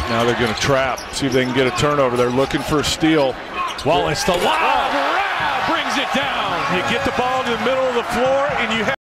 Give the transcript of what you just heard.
Now they're going to trap, see if they can get a turnover. They're looking for a steal. Wallace, the lob. Rabb brings it down. You get the ball to the middle of the floor, and you have